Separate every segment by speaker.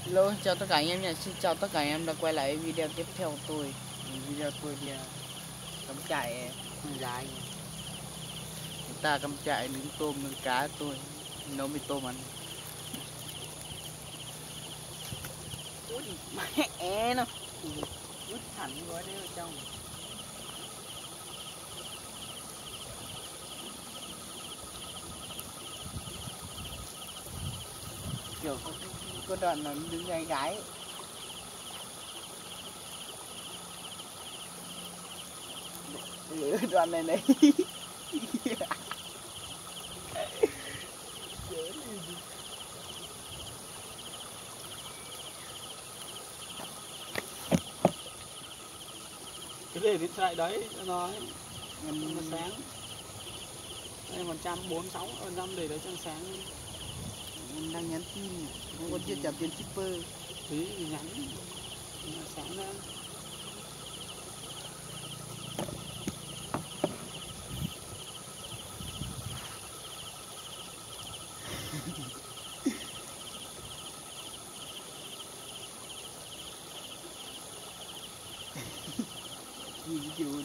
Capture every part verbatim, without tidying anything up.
Speaker 1: Hello, chào tất cả anh em nha. Xin chào tất cả anh em đã quay lại video tiếp theo của tôi. Video tôi thì cắm trại dài. Người ta cắm trại nướng tôm nướng cá, tôi nấu mì tôm ăn. Ui mẹ nó út hẳn gói đấy ở trong. Kiểu có, có đoạn nó đứng gái gái. Đoạn này này.
Speaker 2: Cái để điện thoại đấy nó nó sáng. Đây một trăm bốn mươi sáu phần trăm để đấy cho sáng.
Speaker 1: Em đang nhắn tin, không có chưa trả tiền shipper.
Speaker 2: Tí thì nhắn sáng ra.
Speaker 1: Nhìn chồn.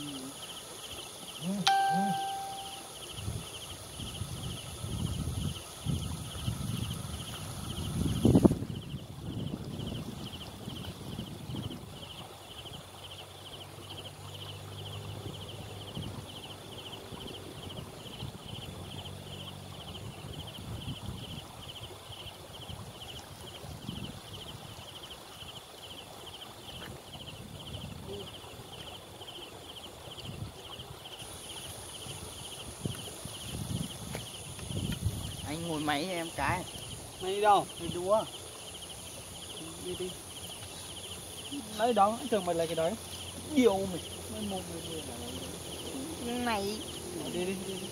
Speaker 1: Anh ngồi máy cho em cái.
Speaker 2: Mày đi đâu?
Speaker 1: Đi đua.
Speaker 2: Đi đi. Lấy đó, thường mày lấy cái đấy.
Speaker 1: Nhiều mày. Mấy một người này.
Speaker 2: Đi đi đi.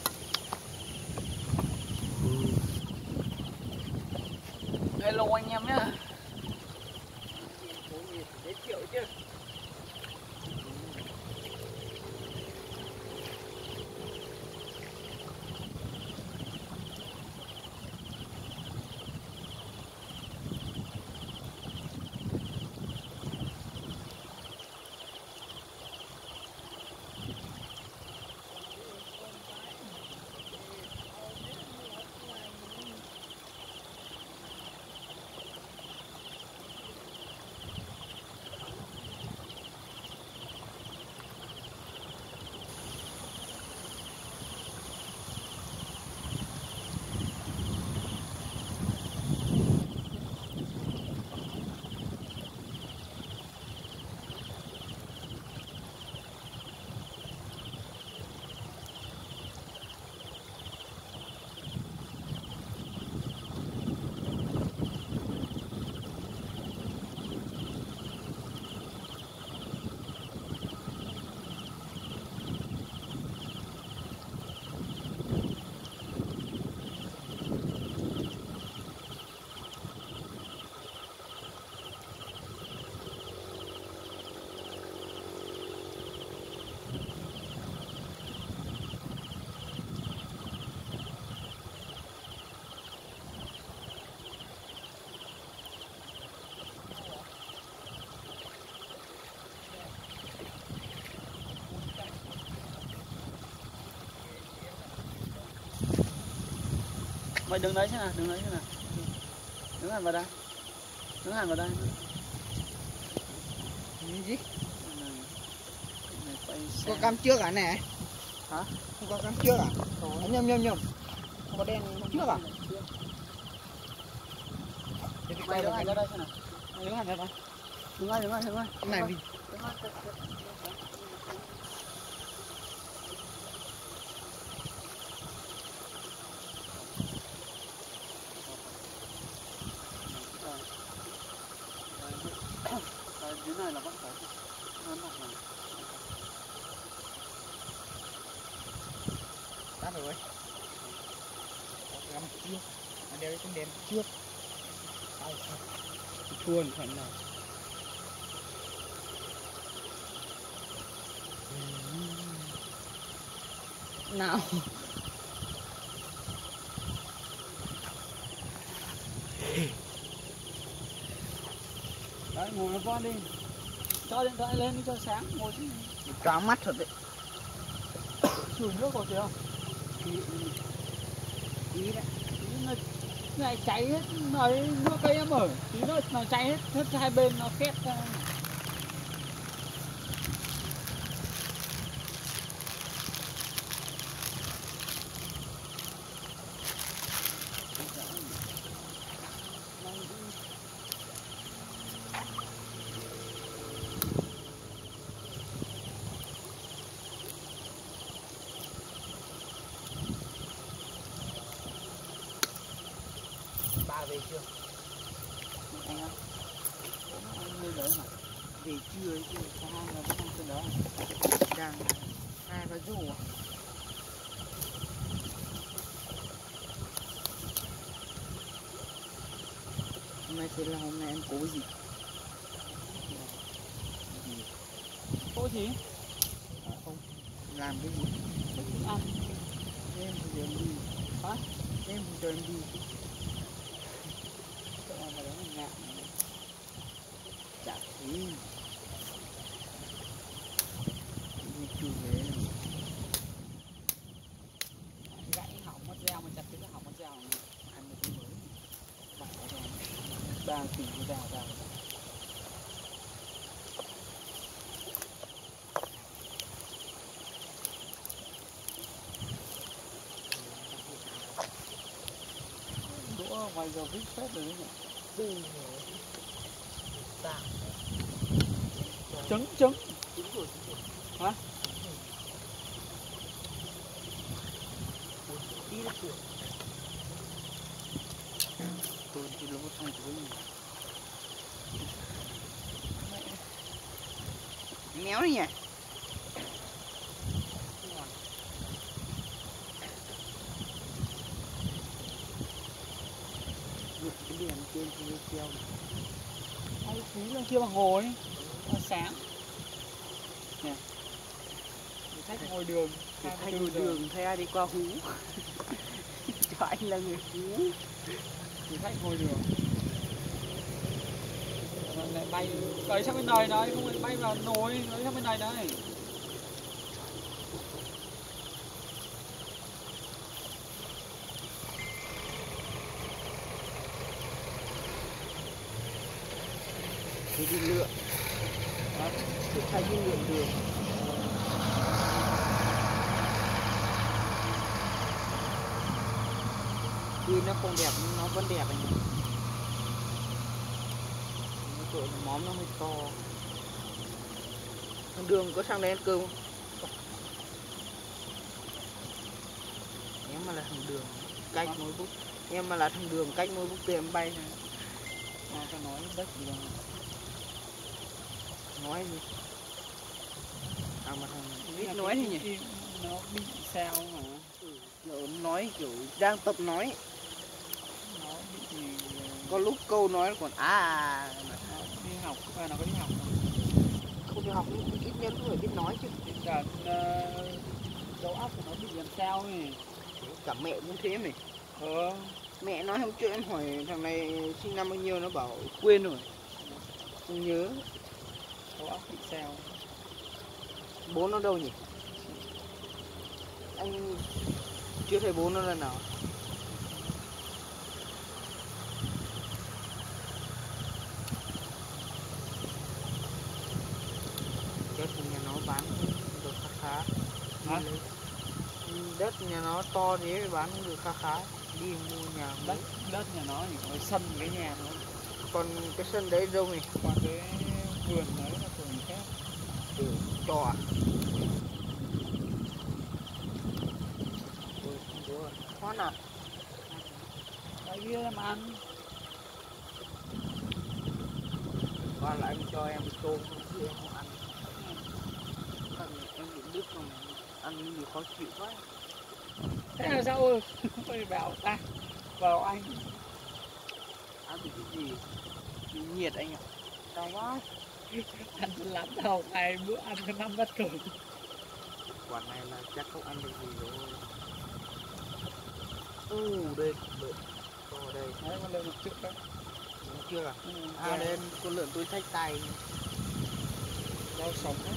Speaker 1: Hello anh em nhá. Để triệu chứ. Mày đứng đấy xem nào, đứng đấy xem nào. Đứng hẳn vào đây. Đứng hẳn vào đây.
Speaker 2: Cái gì?
Speaker 1: Có cắm trước à này?
Speaker 2: Hả?
Speaker 1: Không có cắm trước à? À, nhầm nhầm nhầm. Có đèn trước à?
Speaker 2: Mày đứng hẳn ra đây xem nào. Mày đứng hẳn ra đây.
Speaker 1: Đứng ngay, đứng ngay, đứng ngay.
Speaker 2: Cái này đi. Cái này là bắt phải nó mặt này.
Speaker 1: Tắt rồi. Cắm trước. Mà đeo cái đèn trước.
Speaker 2: Chuồn phần nào.
Speaker 1: Nào.
Speaker 2: Đấy, ngồi nó con đi. Cho điện thoại lên đi cho sáng, ngồi chứ.
Speaker 1: Choáng mắt thật đấy.
Speaker 2: Chửi nước vào kìa.
Speaker 1: Ý, ý đấy.
Speaker 2: Ý nó này cháy hết, nói nước cây em ở. Tí nó, nó cháy hết, hết hai bên nó khét ra.
Speaker 1: Ba về chưa?
Speaker 2: Anh á? Anh lên đấy mà.
Speaker 1: Về chưa ấy chứ?
Speaker 2: Có hai người vẫn đang trên đó.
Speaker 1: Đang hai và rủ à? Hôm nay thế là hôm nay em cố gì?
Speaker 2: Cố gì?
Speaker 1: À, không. Làm cái gì?
Speaker 2: Thích ăn.
Speaker 1: Em thì giờ em đi.
Speaker 2: Hả?
Speaker 1: Em thì giờ em đi.
Speaker 2: Sợ là vào đó là ngạn.
Speaker 1: Chả thấy. Đi chịu về.
Speaker 2: Gãy hỏng mất dao mà chặt cái hỏng mất dao này. Ăn một cái mới. Bảo nó ba tỷ cái dao ra. Đũa ngoài giờ vít phép rồi đấy nhỉ?
Speaker 1: Từ tạm.
Speaker 2: Trứng trứng.
Speaker 1: Trứng rồi, trứng rồi.
Speaker 2: Hả?
Speaker 1: Tí là được. Tôi thì nó có trong túi này. Méo đi nhỉ? Được cái đèn trên thì treo.
Speaker 2: Hay phí lên kia bằng hồ ấy. Nó sáng. Nè. Khách ngồi đường.
Speaker 1: Khách ngồi đường thấy ai đi qua hú. Cho anh là người hú.
Speaker 2: Thì khách ngồi đường. Nó lại bay tới sang bên này đấy, không phải bay vào nồi, tới sang bên này đấy.
Speaker 1: Thì đi lượn. Đó, cứ thay đi lượn đường. Tuy nó không đẹp nhưng nó vẫn đẹp anh ạ. Nó tội là móm nó hơi to. Thằng Đường có sang đây ăn cơm không? Em mà là thằng Đường cách mỗi bút. Em mà là thằng Đường cách mỗi bút tiền bay này.
Speaker 2: Mà ta nói đất gì đâu.
Speaker 1: Nói gì? À mà thằng biết nói gì nhỉ?
Speaker 2: Nó bị sao mà.
Speaker 1: Kiểu nói kiểu đang tập nói.
Speaker 2: Nó bị gì.
Speaker 1: Có lúc câu nói còn à, à
Speaker 2: nó đi học, à, nó có đi học không?
Speaker 1: Không đi học nhưng ít nhất cũng phải biết nói chứ.
Speaker 2: Cả uh, đầu óc của nó bị làm sao ấy.
Speaker 1: Cả mẹ cũng thế mày.
Speaker 2: Ờ.
Speaker 1: Mẹ nói hôm trước em hỏi thằng này sinh năm bao nhiêu, nó bảo quên rồi, không nhớ.
Speaker 2: Đầu óc bị sao.
Speaker 1: Bố nó đâu nhỉ? Anh chưa thấy bố nó lần nào. Đất nhà nó bán được khá khá.
Speaker 2: Hả?
Speaker 1: Đất nhà nó to thế bán được khá khá. Đi mua nhà
Speaker 2: đất đất nhà nó thì có sân cái nhà nó.
Speaker 1: Còn cái sân đấy đâu nhỉ?
Speaker 2: Còn cái vườn đấy là của người khác.
Speaker 1: Ừ, cho à? Khoan à?
Speaker 2: Cái kia em ăn.
Speaker 1: Còn lại anh cho em tôm chứ em không ăn. Em bị đứt không? Ăn gì khó chịu quá.
Speaker 2: Thế là sao ơi? Tôi bảo ta bảo anh.
Speaker 1: Ăn bị cái gì? Bị nhiệt anh ạ. Đau quá.
Speaker 2: Ăn lắm đâu, ngày bữa ăn có năm bát cơm.
Speaker 1: Quả này là chắc không ăn được gì rồi. U đây, đợi. To đây.
Speaker 2: Đấy, con lên một chút đấy.
Speaker 1: chưa à?
Speaker 2: Ừ,
Speaker 1: À đây con lợn tôi thách tay.
Speaker 2: rau sống đấy.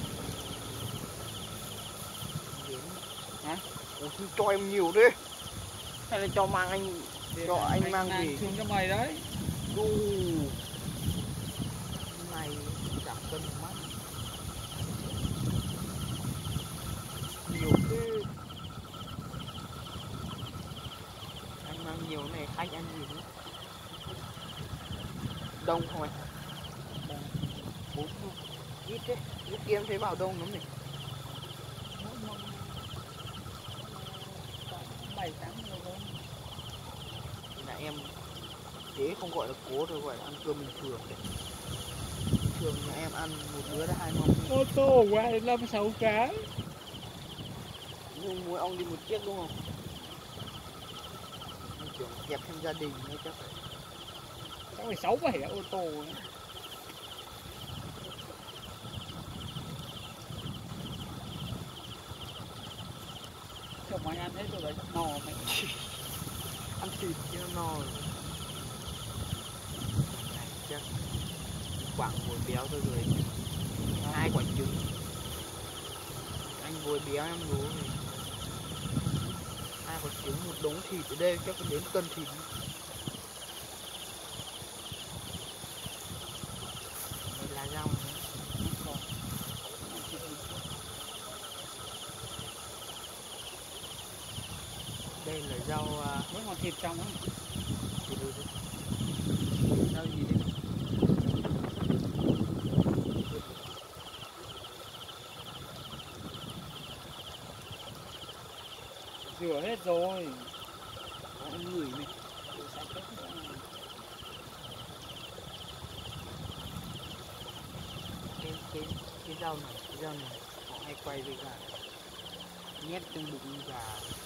Speaker 2: Hả?
Speaker 1: Ủa thì cho em nhiều đi. Hay là cho mang anh
Speaker 2: Để
Speaker 1: cho anh,
Speaker 2: anh
Speaker 1: mang
Speaker 2: mang
Speaker 1: gì?
Speaker 2: xuống cho mày đấy.
Speaker 1: Đù. Này giảm cân mắt. Nhiều thế. Anh mang nhiều này khách ăn gì nữa? Đông thôi. Bốn thôi. Ít thế. Lúc kia em thấy bảo đông lắm này.
Speaker 2: Bảy tám người thôi.
Speaker 1: Là em thế không gọi là cố đâu, gọi là ăn cơm bình thường đấy. Thường nhà em ăn một bữa đã hai mông.
Speaker 2: Ô tô qua đến năm sáu cái.
Speaker 1: Nhưng mỗi ông đi một chiếc đúng không? Anh kiểu kẹp thêm gia đình nữa chắc phải.
Speaker 2: Chắc phải sáu bảy ô tô ấy. Chồng mày ăn hết rồi đấy, no mày.
Speaker 1: Ăn thịt chứ nó no rồi. Này chắc quảng bồi béo thôi rồi. Hai quả trứng. Anh bồi béo em đố này. Hai quả trứng, một đống thịt ở đây chắc có đến cân thịt. Đây là rau nữa. Đây là rau uh...
Speaker 2: Vẫn còn thịt trong á.
Speaker 1: Thịt rồi đấy. Rau gì đây?
Speaker 2: Rửa hết rồi.
Speaker 1: Anh ngửi này. Cái, cái, cái rau này, cái rau này họ hay quay với gà. Nhét trong bụng gà.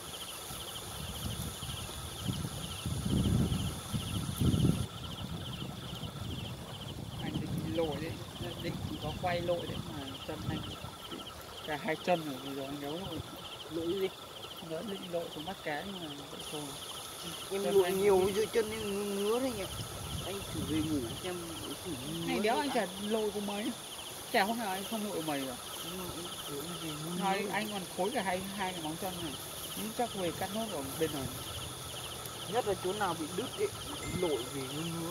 Speaker 2: Anh định lội đấy, định có quay lội đấy mà chân anh cả hai chân rồi rồi anh nấu rồi.
Speaker 1: Lội gì?
Speaker 2: Nó định lội xuống bắt cá nhưng mà vẫn thôi.
Speaker 1: Em
Speaker 2: Chân
Speaker 1: lội
Speaker 2: anh
Speaker 1: nhiều
Speaker 2: cũng-
Speaker 1: dưới chân em ngứa đấy nhỉ. Anh thử về ngủ xem thử
Speaker 2: Này đéo anh chả lội của mấy. Chả hôm nào anh không lội mày rồi. Nói anh còn khối cả hai hai cái móng chân này. Nhưng chắc về cắt nốt ở bên này.
Speaker 1: Nhất là chỗ nào bị đứt ấy, lội về ngứa ngứa.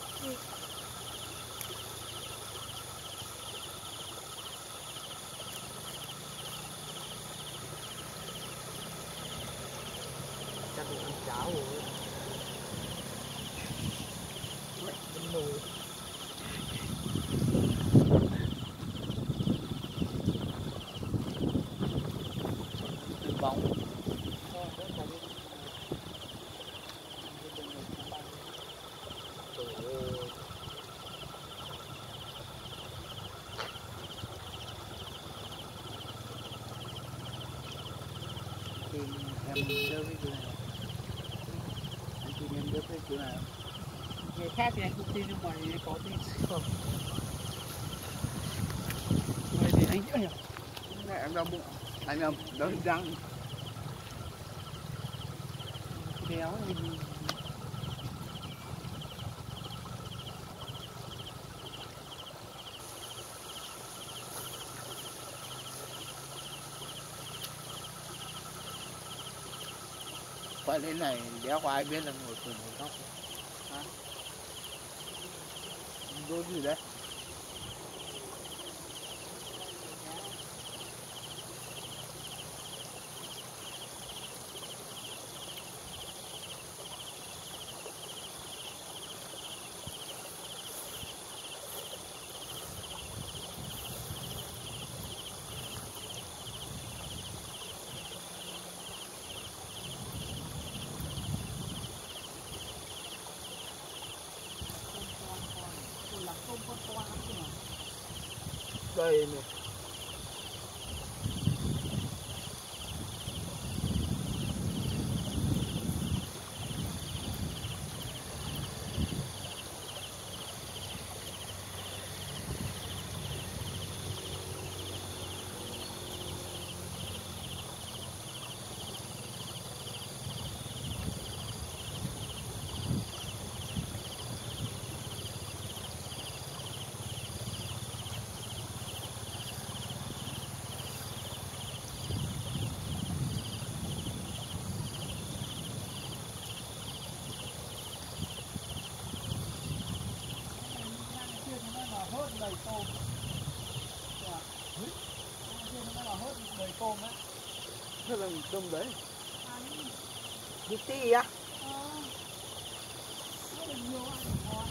Speaker 1: Chắc là ăn cháo rồi. Mẹ con nồi. Từ bóng. Trời ơi. Tìm em đỡ cái chỗ này. Anh tìm em đỡ cái chỗ này.
Speaker 2: Người khác thì anh không tin nhưng mà mày có tin không? Mày thì anh chữa nhỉ?
Speaker 1: Này em đau bụng. Anh em đỡ răng.
Speaker 2: Đéo thì
Speaker 1: Qua đến này đéo có ai biết là ngồi cùng một góc. Hả? Đốt gì đấy? Đây này.
Speaker 2: hớt đầy tôm. Nó là hớt đầy tôm đấy.
Speaker 1: Thế là tôm đấy. Cái tí á.
Speaker 2: Nó là nhiều ăn ngon.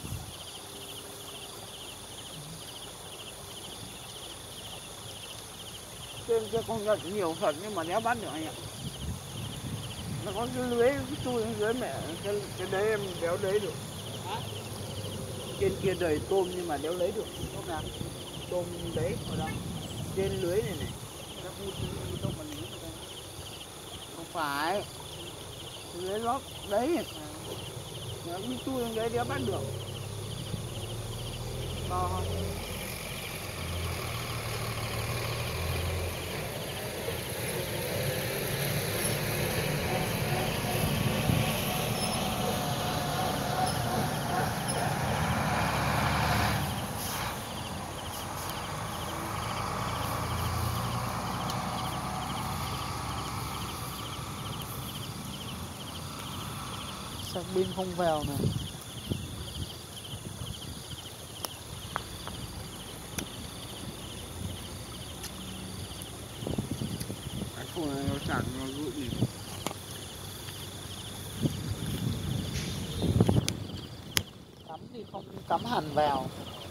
Speaker 1: Trên kia con nhận nhiều thật nhưng mà đéo bắt được anh ạ. Nó có cái lưới, cái chui ở dưới mẹ, cái, cái đấy em đéo lấy được.
Speaker 2: Hả?
Speaker 1: Trên kia đầy tôm nhưng mà đéo lấy được. Tôm nào? Tôm đấy ở đâu? Trên lưới này này.
Speaker 2: Nó hút tôm bằng lưới này.
Speaker 1: Không phải. Lưới lót đấy. Nó cái chui ở đấy đéo bắt được. To không?
Speaker 2: Sạc pin không vào này.
Speaker 1: Cái phone này nó chẳng nó rụi gì.
Speaker 2: Cắm thì không cắm hẳn vào.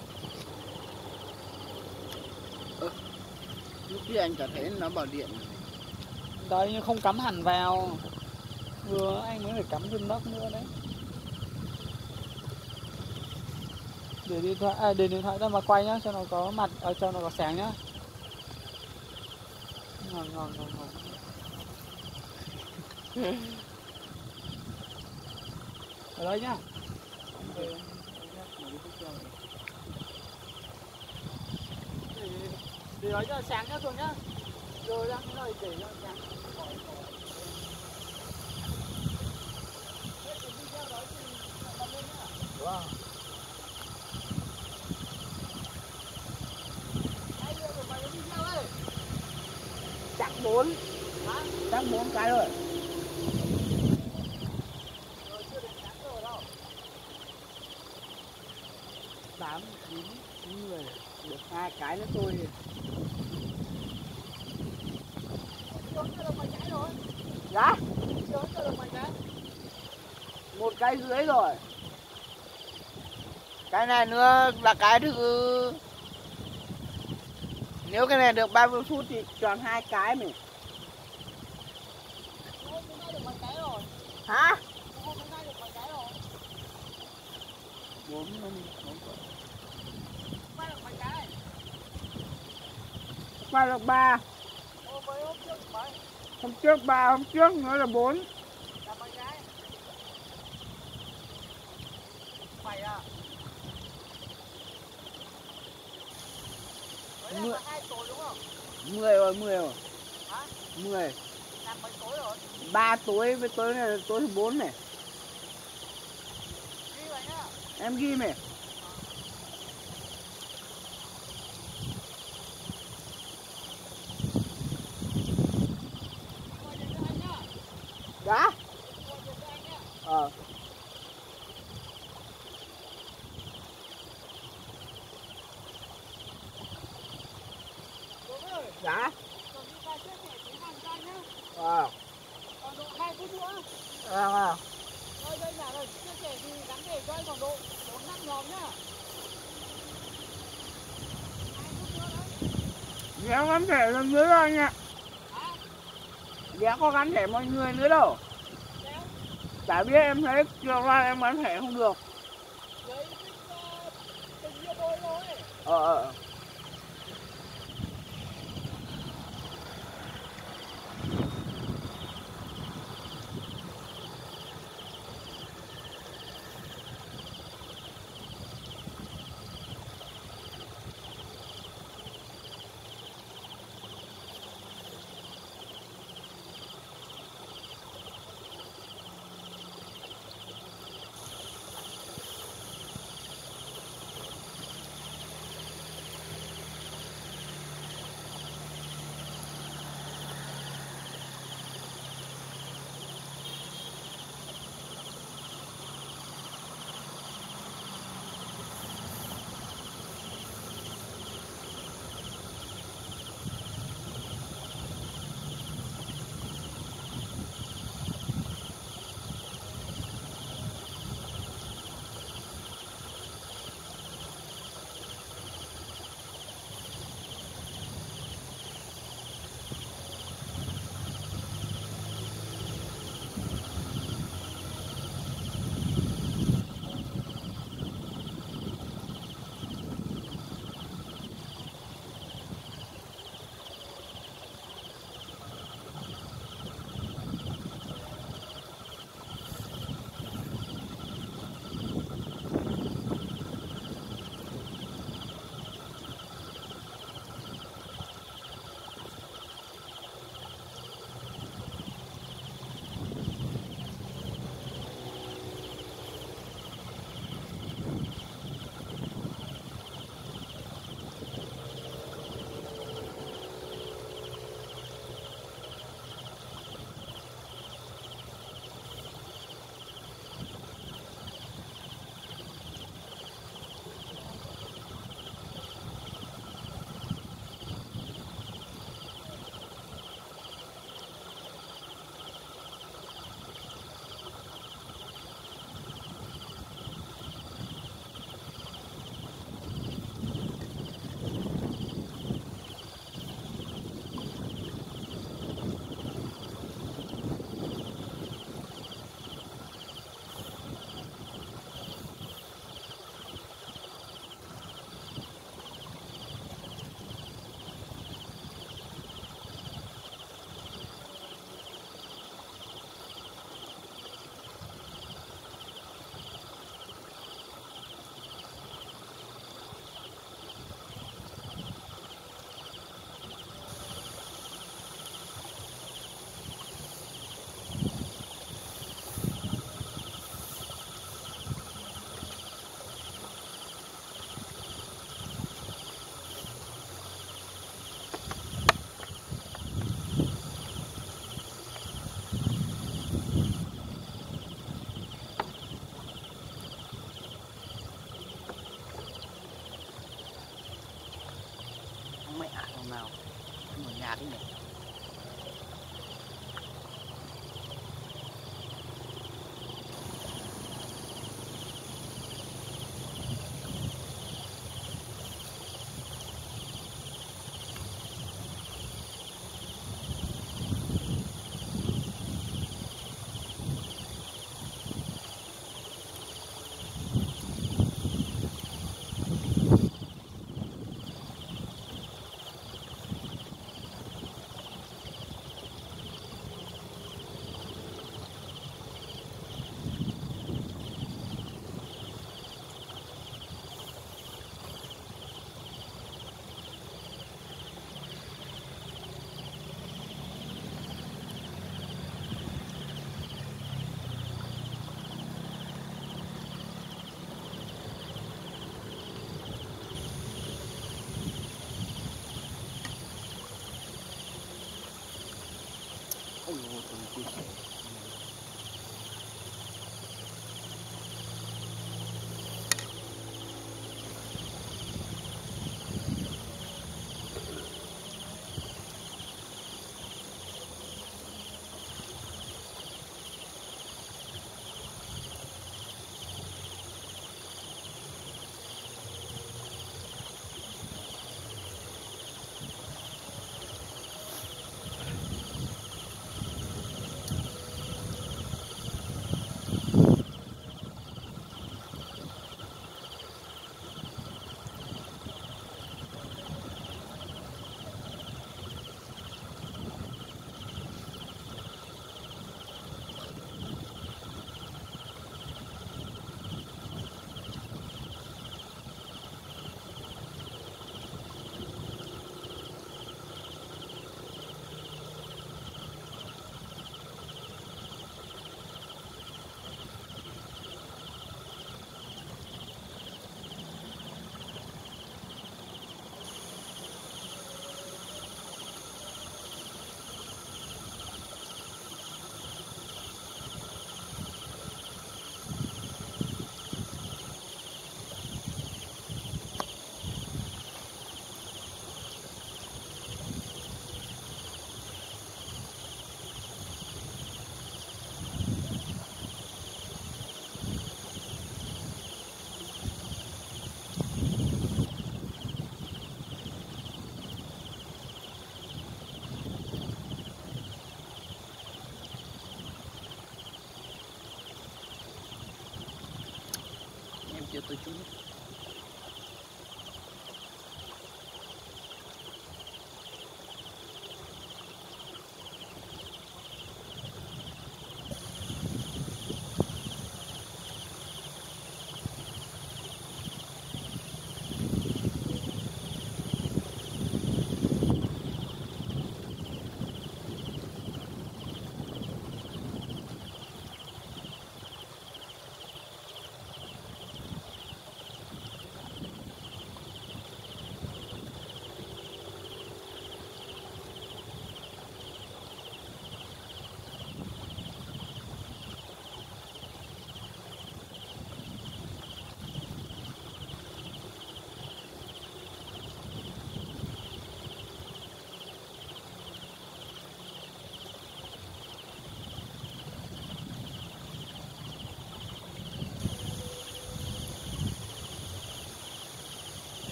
Speaker 1: Ơ, lúc kia anh cả thấy nó bảo điện này.
Speaker 2: Đấy nhưng không cắm hẳn vào. Vừa anh mới phải cắm thêm nấc nữa đấy. Để điện thoại à, để điện thoại ra mà quay nhá, cho nó có mặt à, cho nó có sáng nhá. Ngon ngon ngon ngon. Ở đây nhá. Để, để nói cho sáng nhá thôi nhá. Rồi ra cái này để cho sáng.
Speaker 1: Wow. Chắc bốn.
Speaker 2: Hả?
Speaker 1: Chắc bốn cái rồi.
Speaker 2: Rồi chưa đến sáng rồi đâu.
Speaker 1: Tám, chín, mười. Được hai cái nữa thôi.
Speaker 2: Chưa cho được mấy cái rồi.
Speaker 1: Dạ?
Speaker 2: Chưa cho được mấy cái.
Speaker 1: Một cái dưới rồi. Cái này nữa là cái thứ. Nếu cái này được ba mươi phút thì tròn hai cái mình.
Speaker 2: Hôm nay được mấy cái rồi.
Speaker 1: Hả?
Speaker 2: Hôm nay được mấy cái rồi.
Speaker 1: Bốn năm bốn.
Speaker 2: Mai được mấy cái.
Speaker 1: Qua được ba.
Speaker 2: Hôm mấy hôm trước mấy.
Speaker 1: Hôm trước ba, hôm trước nữa là bốn.
Speaker 2: Là mấy cái. Bảy à.
Speaker 1: Mười.
Speaker 2: Hai tối đúng không?
Speaker 1: Mười rồi, mười rồi.
Speaker 2: Hả?
Speaker 1: Mười.
Speaker 2: Làm mấy tối rồi?
Speaker 1: Ba tối với tối này là tối thứ bốn này.
Speaker 2: Ghi vậy nhá.
Speaker 1: Em ghi mày.
Speaker 2: Gọi điện cho anh nhá.
Speaker 1: Đã.
Speaker 2: Gọi điện cho anh nhá.
Speaker 1: Ờ.
Speaker 2: Đúng rồi.
Speaker 1: Đã.
Speaker 2: Còn đi qua trước thì chỉ hàng cho anh nhá.
Speaker 1: Ờ.
Speaker 2: Còn độ hai phút nữa.
Speaker 1: Ờ. Ờ.
Speaker 2: Rồi đây là rồi chia sẻ thì gắn để cho anh còn độ bốn năm nhóm nhá. Hai phút nữa đấy.
Speaker 1: Đéo gắn thẻ lần nữa đâu anh ạ.
Speaker 2: Hả?
Speaker 1: Đéo có gắn thẻ mọi người nữa đâu.
Speaker 2: Đéo.
Speaker 1: Chả biết em thấy chiều qua em gắn thẻ không được.
Speaker 2: Lấy tích uh, tình yêu đôi thôi.
Speaker 1: Ờ ờ. nào một nhà cái này.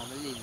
Speaker 1: cái gì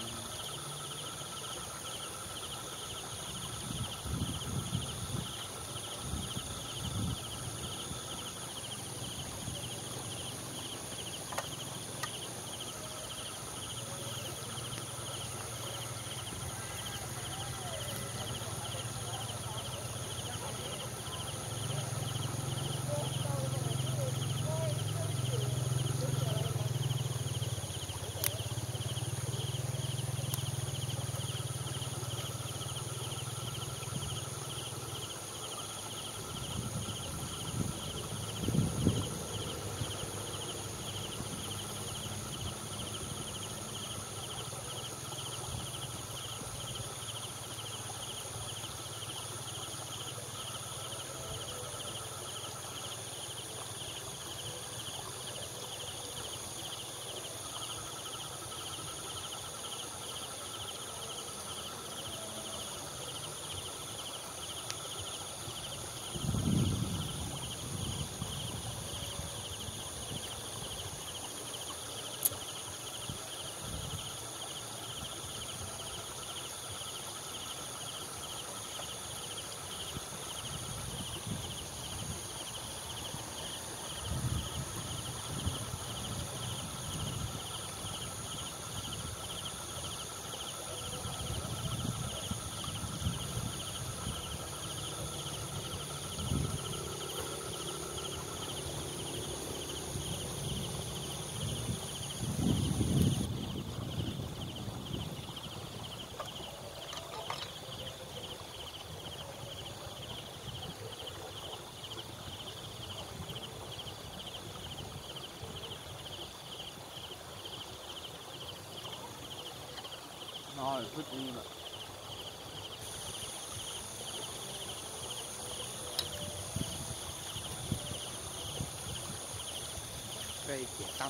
Speaker 1: rồi vứt đi vậy. Cây của tâm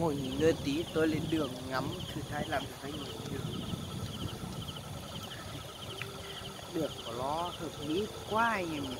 Speaker 1: ngồi nghỉ ngơi tí, tôi lên đường ngắm thử thách làm thử thách ngồi đường. Đường của nó hợp lý quá anh em nhỉ.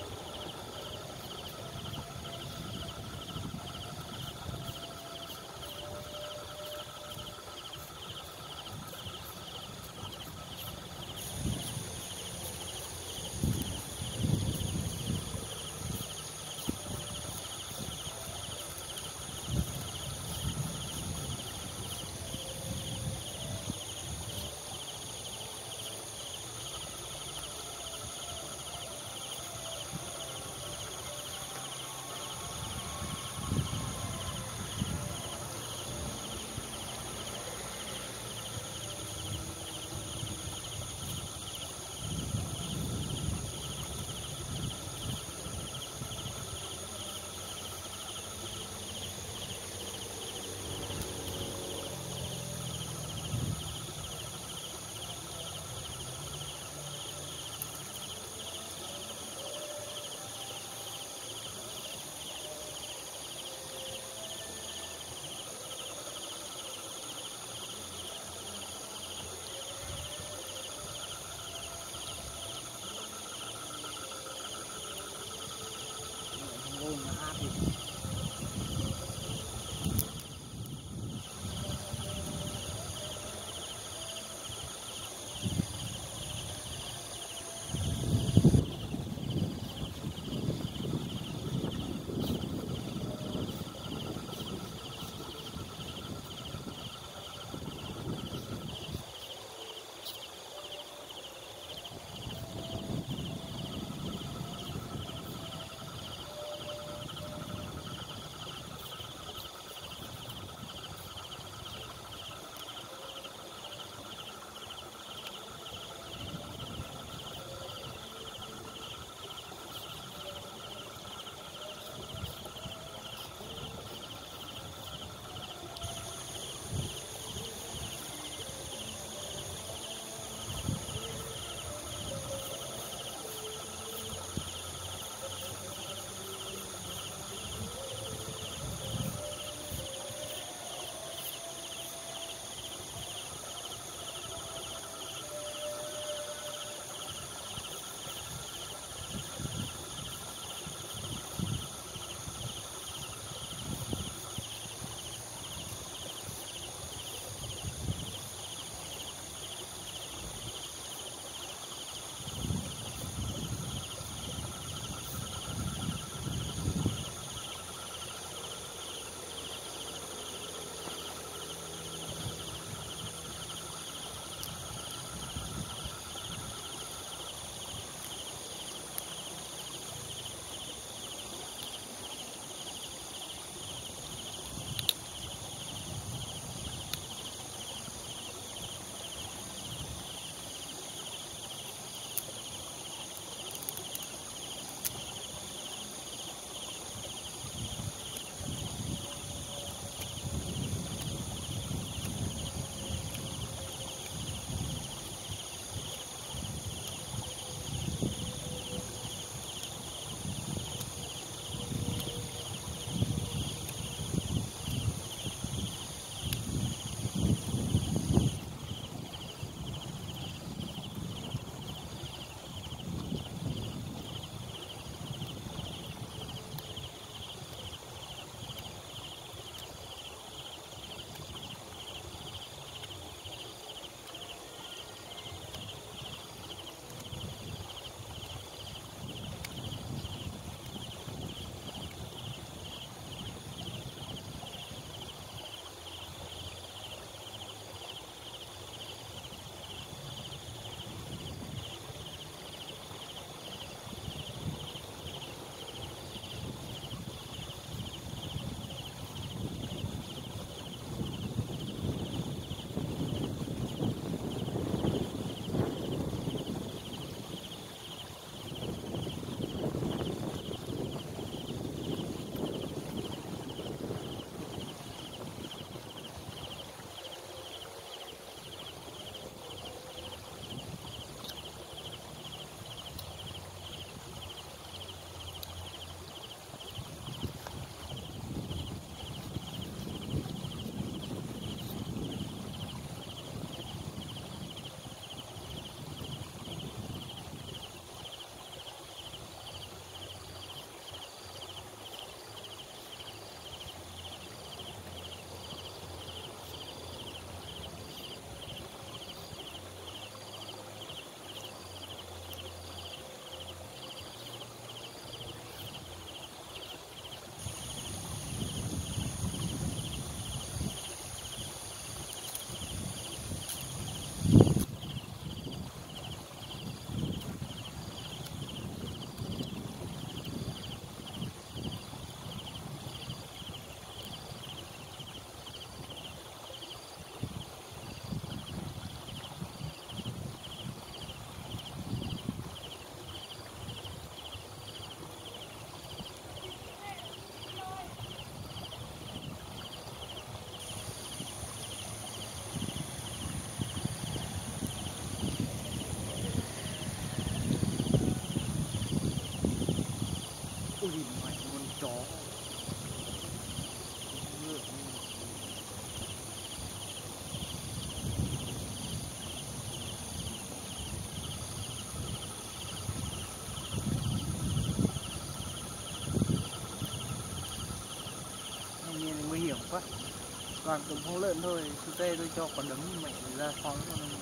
Speaker 1: toàn tôm hú lợn thôi, thực tế tôi cho quả đấm mẹ ra phóng cho nó.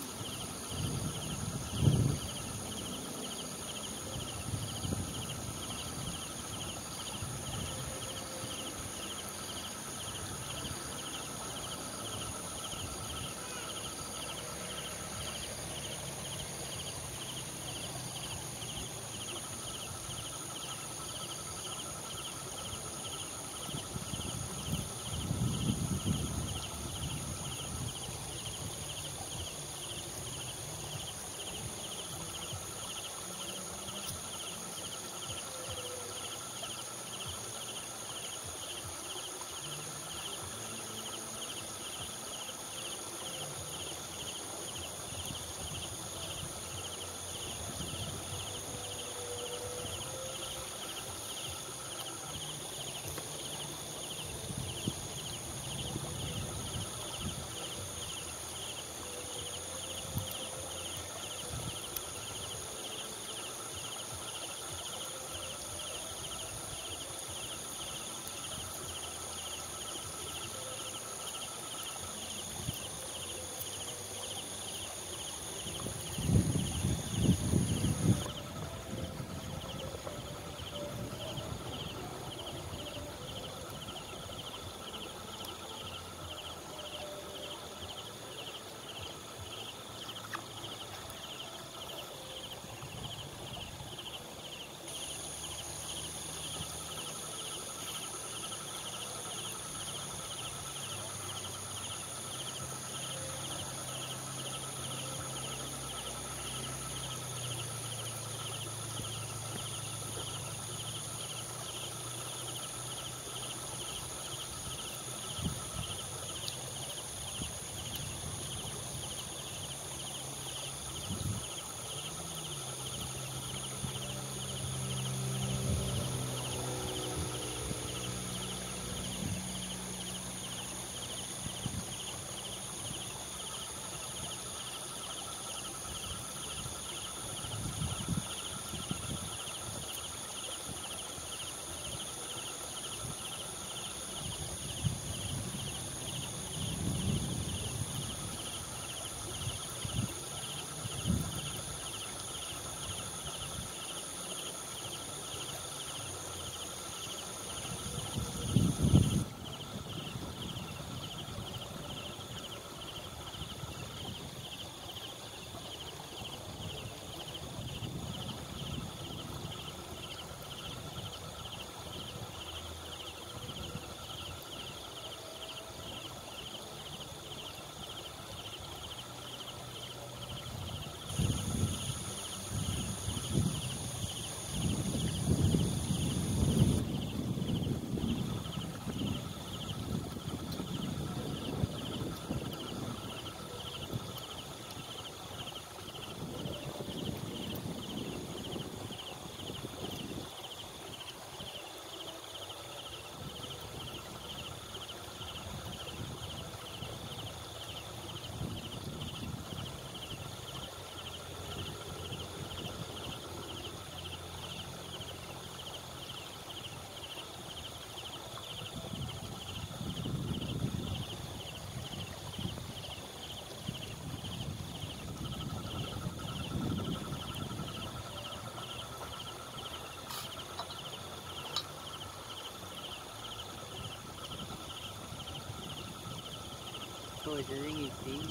Speaker 2: Tôi sẽ đi nghỉ tí.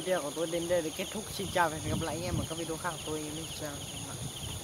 Speaker 1: video của tôi đến đây để kết thúc. Xin chào và hẹn gặp lại anh em ở các video khác của tôi. Xin chào.